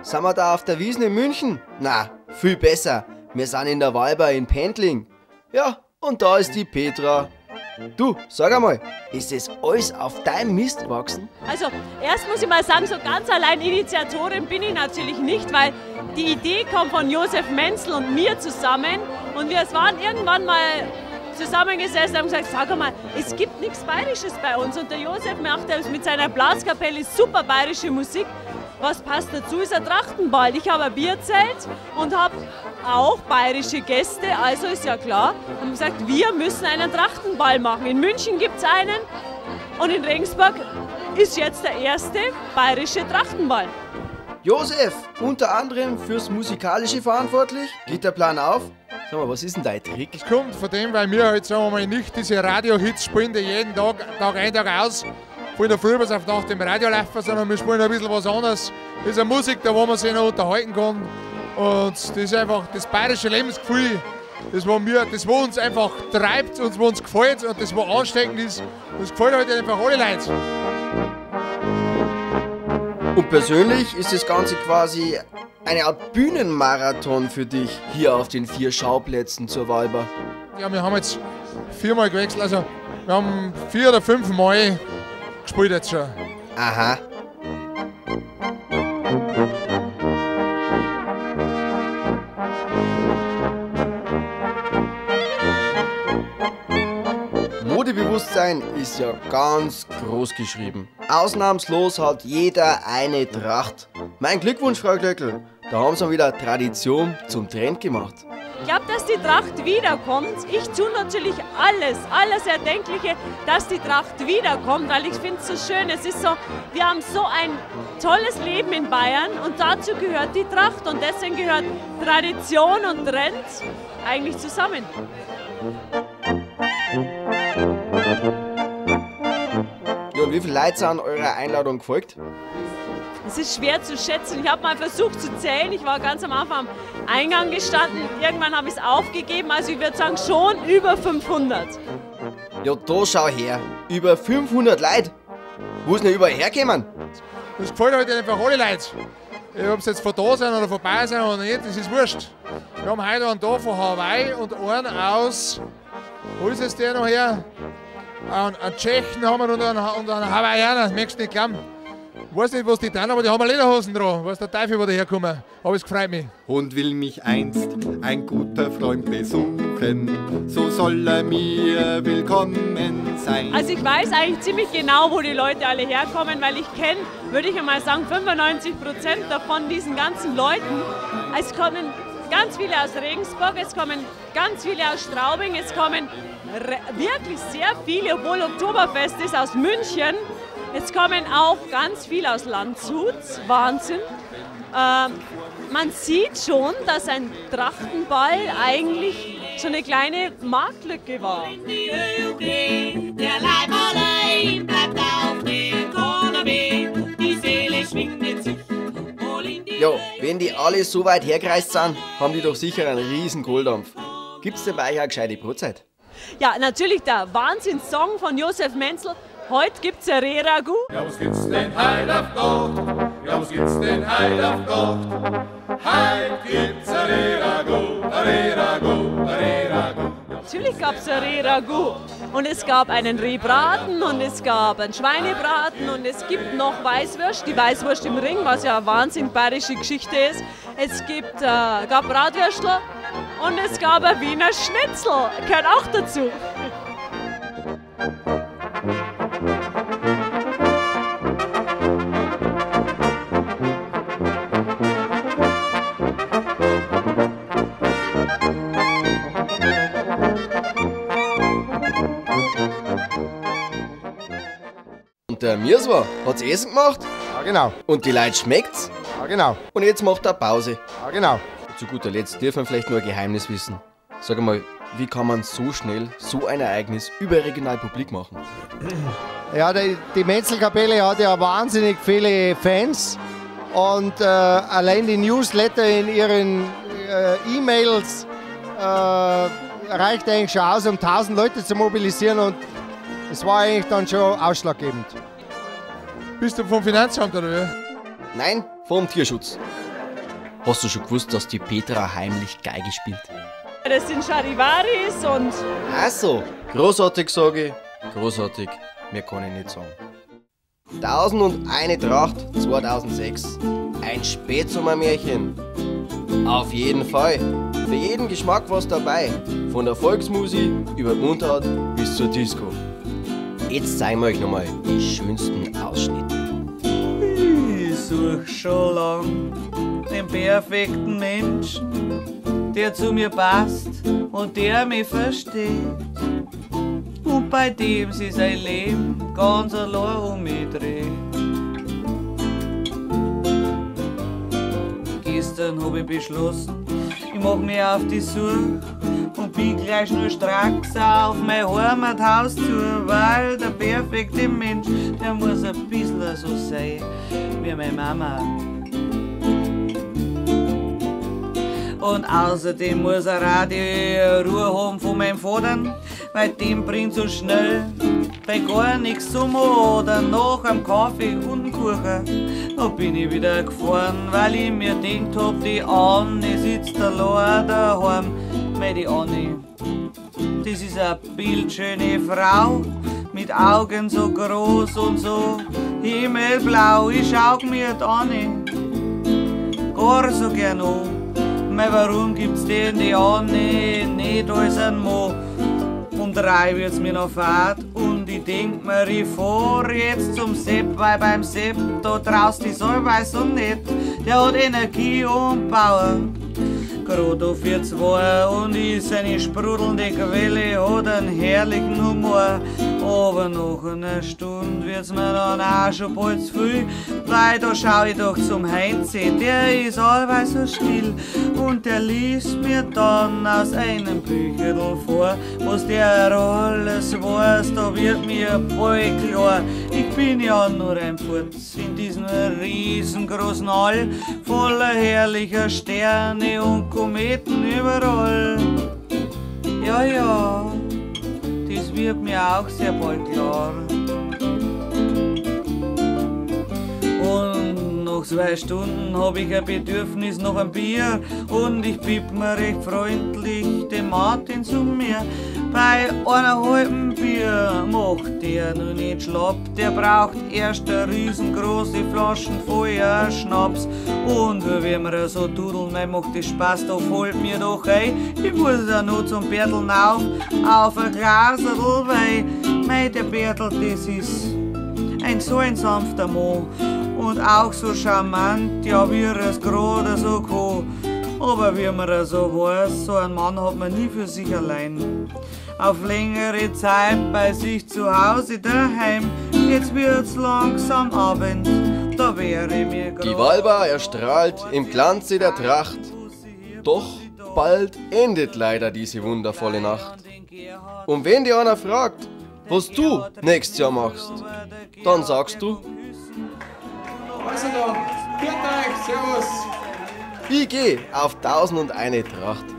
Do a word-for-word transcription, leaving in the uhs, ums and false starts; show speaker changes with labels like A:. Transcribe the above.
A: Sind wir da auf der Wiesn in München? Na, viel besser. Wir sind in der Walber in Pendling. Ja, und da ist die Petra. Du, sag einmal, ist das alles auf deinem Mist gewachsen?
B: Also, erst muss ich mal sagen, so ganz allein Initiatorin bin ich natürlich nicht, weil die Idee kommt von Josef Menzel und mir zusammen. Und wir waren irgendwann mal zusammengesessen und haben gesagt, sag mal, es gibt nichts Bayerisches bei uns. Und der Josef macht mit seiner Blaskapelle super bayerische Musik. Was passt dazu, ist ein Trachtenball. Ich habe ein Bierzelt und habe auch bayerische Gäste, also ist ja klar. Haben gesagt, wir müssen einen Trachtenball machen. In München gibt es einen und in Regensburg ist jetzt der erste bayerische Trachtenball.
A: Josef, unter anderem fürs Musikalische verantwortlich. Geht der Plan auf? Sag mal, was ist denn dein Trick?
C: Das kommt von dem, weil wir halt, sagen wir mal, nicht diese Radio-Hits spielen, die jeden Tag, Tag ein, Tag aus, von der Früh bis auf Nacht im Radio laufen, sondern wir spielen ein bisschen was anderes. Das ist eine Musik, da wo man sich noch unterhalten kann. Und das ist einfach das bayerische Lebensgefühl, das, wo wir, das wo uns einfach treibt und wo uns gefällt und das, wo ansteckend ist. Das gefällt halt einfach alle Leute.
A: Und persönlich ist das Ganze quasi eine Art Bühnenmarathon für dich hier auf den vier Schauplätzen zur Walber.
C: Ja, wir haben jetzt viermal gewechselt, also wir haben vier oder fünf Mal gespielt jetzt schon.
A: Aha. Modebewusstsein ist ja ganz groß geschrieben. Ausnahmslos hat jeder eine Tracht. Mein Glückwunsch, Frau Glöckl. Da haben sie wieder Tradition zum Trend gemacht.
B: Ich glaube, dass die Tracht wiederkommt. Ich tue natürlich alles, alles Erdenkliche, dass die Tracht wiederkommt, weil ich finde es so schön. Es ist so, wir haben so ein tolles Leben in Bayern und dazu gehört die Tracht und deswegen gehört Tradition und Trend eigentlich zusammen.
A: Ja, und wie viele Leute sind eurer Einladung gefolgt?
B: Es ist schwer zu schätzen. Ich habe mal versucht zu zählen. Ich war ganz am Anfang am Eingang gestanden. Irgendwann habe ich es aufgegeben. Also ich würde sagen schon über fünfhundert.
A: Ja, da schau her. Über fünfhundert Leute. Wo ist denn überall hergekommen?
C: Das gefällt halt einfach alle Leute. Ob sie jetzt von da sind oder vorbei sind oder nicht, das ist wurscht. Wir haben heute einen da von Hawaii und einen aus, wo ist es der noch her? Einen, einen Tschechen haben wir und einen, und einen Hawaiianer, das möchtest du nicht glauben. Ich weiß nicht, was die tun, aber die haben Lederhosen dran. Weiß der Teufel, wo die herkommen. Aber es gefreut mich.
D: Und will mich einst ein guter Freund besuchen, so soll er mir willkommen sein.
B: Also ich weiß eigentlich ziemlich genau, wo die Leute alle herkommen, weil ich kenne, würde ich einmal sagen, fünfundneunzig Prozent davon diesen ganzen Leuten. Es kommen ganz viele aus Regensburg, es kommen ganz viele aus Straubing, es kommen wirklich sehr viele, obwohl Oktoberfest ist, aus München. Es kommen auch ganz viele aus Landshut, Wahnsinn. Ähm, man sieht schon, dass ein Trachtenball eigentlich so eine kleine Marktlücke war.
E: Der Leib allein bleibt auf dem Cornerweg, die Seele schwingt sich.
A: Ja, wenn die alle so weit hergereist sind, haben die doch sicher einen riesen Kohldampf. Gibt's denn bei euch auch gescheite Brotzeit?
B: Ja, natürlich der Wahnsinnssong von Josef Menzel. Heute gibt's ein Reh-Ragout.
F: Ja, was gibt's denn heil auf Gott? Ja, was gibt's denn heil auf Gott? Heil gibt's ein Reh-Ragout, ein Reh-Ragout, ein Reh-Ragout.
B: Natürlich gab's ein Reh-Ragout. Und es gab einen Rehbraten und es gab einen Schweinebraten und es gibt noch Weißwurst, die Weißwurst im Ring, was ja eine wahnsinnig bayerische Geschichte ist. Es gibt, äh, gab Bratwürstler und es gab ein Wiener Schnitzel, gehört auch dazu.
A: Und der Mirswa hat's Essen gemacht?
C: Ja, genau.
A: Und die Leute schmeckt's?
C: Ja, genau.
A: Und jetzt macht er Pause.
C: Ja, genau.
A: Zu guter Letzt dürfen wir vielleicht nur ein Geheimnis wissen. Sag mal, wie kann man so schnell so ein Ereignis überregional publik machen?
G: Ja, die, die Menzel-Kapelle hat ja wahnsinnig viele Fans und äh, allein die Newsletter in ihren äh, E-Mails äh, reicht eigentlich schon aus, um tausend Leute zu mobilisieren und es war eigentlich dann schon ausschlaggebend.
C: Bist du vom Finanzamt oder wie?
A: Nein, vom Tierschutz. Hast du schon gewusst, dass die Petra heimlich Geige spielt?
B: Das sind Charivaris und
A: Ach so, großartig sage ich, großartig, mehr kann ich nicht sagen. tausendundeine Tracht zweitausendsechs, ein Spätsommermärchen. Auf jeden Fall, für jeden Geschmack was dabei, von der Volksmusik über die Mundart bis zur Disco. Jetzt zeigen wir euch nochmal die schönsten Ausschnitte.
H: Ich such schon lang den perfekten Menschen, der zu mir passt und der mich versteht. Und bei dem sie sein Leben ganz allein um mich dreht. Gestern hab ich beschlossen, ich mach mich auf die Suche und bin gleich nur stracks auf mein Heimathaus zu, weil der perfekte Mensch, der muss ein bisschen so sein wie meine Mama. Und außerdem muss ein Radio Ruhe haben von meinem Vater, weil dem bringt so schnell bei gar nichts zum Modern. Nach am Kaffee und dem Kuchen, da bin ich wieder gefahren, weil ich mir denkt hab, die Anne sitzt allein daheim. Mei, die Anne, das ist eine bildschöne Frau, mit Augen so groß und so himmelblau. Ich schau mir die Anne gar so gern an. Mei, warum gibt's denn die Anne nicht als ein Mann? Um drei wird's mir noch fad und ich denk mir, ich fahr jetzt zum Sepp, weil beim Sepp, da draußen ist allweil so nett. Der hat Energie und Power, grad auf für zwei, und ist eine sprudelnde Quelle, hat einen herrlichen Humor. Aber nach einer Stunde wird's mir dann auch schon bald zu viel, weil da schau ich doch zum Heinze, der ist allweil so still und der liest mir dann aus einem Bücherl vor, was der alles weiß, da wird mir bald klar. Ich bin ja nur ein Furz in diesem riesengroßen All, voller herrlicher Sterne und Kometen überall. Ja, ja, das wird mir auch sehr bald klar. Und nach zwei Stunden hab ich ein Bedürfnis nach einem Bier und ich bieb mir recht freundlich den Martin zu mir. Bei einer halben Bier macht der nur nicht schlapp, der braucht erst eine riesengroße Flaschen voller Schnaps. Und wenn wir so dudeln, mei, macht das Spaß, da fällt mir doch ein, ich muss ja noch zum Berteln auf, auf ein Glaserl Wein. Mei, der Bertel, das ist ein so ein sanfter Mann und auch so charmant, ja, wie er es gerade so kann. Aber wie man so weiß, so ein Mann hat man nie für sich allein. Auf längere Zeit bei sich zu Hause daheim, jetzt wird's langsam Abend, da wäre mir grad.
A: Die Walba erstrahlt im Glanze der Tracht, doch bald endet leider diese wundervolle Nacht. Und wenn dir einer fragt, was du nächstes Jahr machst, dann sagst du:
C: Also dann, viert euch, servus!
A: Ich geh auf tausendundeine Tracht.